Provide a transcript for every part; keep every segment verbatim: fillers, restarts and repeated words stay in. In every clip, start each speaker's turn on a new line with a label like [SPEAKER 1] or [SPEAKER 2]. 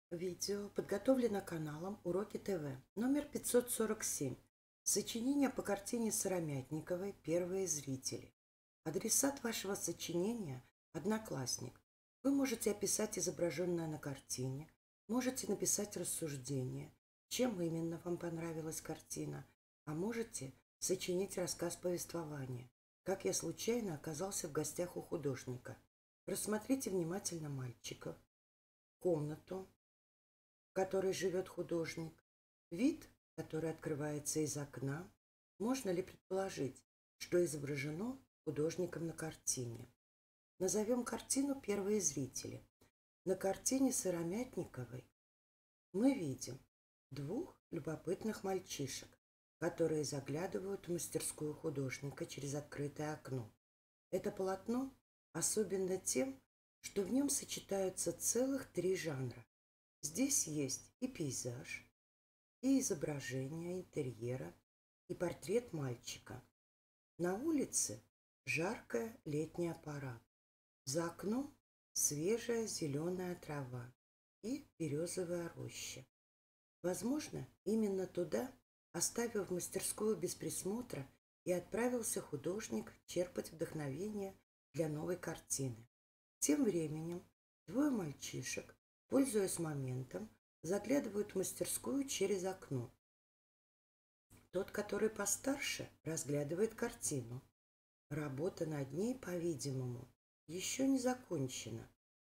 [SPEAKER 1] Видео подготовлено каналом Уроки ТВ, номер пятьсот сорок семь. Сочинение по картине Сыромятниковой «Первые зрители». Адресат вашего сочинения – одноклассник. Вы можете описать изображенное на картине, можете написать рассуждение, чем именно вам понравилась картина, а можете сочинить рассказ-повествование, как я случайно оказался в гостях у художника. Рассмотрите внимательно мальчиков, комнату, в которой живет художник, вид, который открывается из окна. Можно ли предположить, что изображено художником на картине? Назовем картину «Первые зрители». На картине Сыромятниковой мы видим двух любопытных мальчишек, которые заглядывают в мастерскую художника через открытое окно. Это полотно особенно тем, что в нем сочетаются целых три жанра. Здесь есть и пейзаж, и изображение интерьера, и портрет мальчика. На улице жаркая летняя пора. За окном свежая зеленая трава и березовая роща. Возможно, именно туда, оставив мастерскую без присмотра, и отправился художник черпать вдохновение для новой картины. Тем временем двое мальчишек, пользуясь моментом, заглядывают в мастерскую через окно. Тот, который постарше, разглядывает картину. Работа над ней, по-видимому, еще не закончена.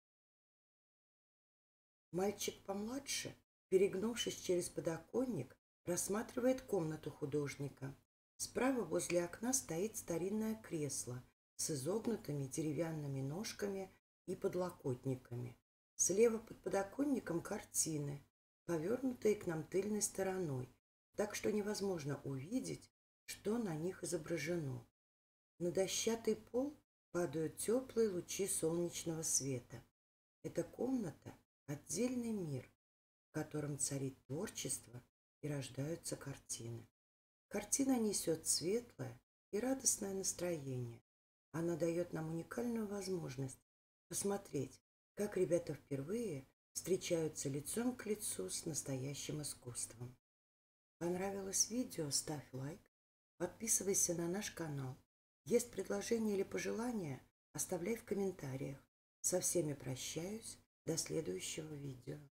[SPEAKER 1] Мальчик помладше, перегнувшись через подоконник, рассматривает комнату художника. Справа возле окна стоит старинное кресло с изогнутыми деревянными ножками и подлокотниками. Слева под подоконником картины, повернутые к нам тыльной стороной, так что невозможно увидеть, что на них изображено. На дощатый пол падают теплые лучи солнечного света. Эта комната – отдельный мир, в котором царит творчество и рождаются картины. Картина несет светлое и радостное настроение. Она дает нам уникальную возможность посмотреть, как ребята впервые встречаются лицом к лицу с настоящим искусством. Понравилось видео? Ставь лайк, подписывайся на наш канал. Есть предложения или пожелания? Оставляй в комментариях. Со всеми прощаюсь. До следующего видео.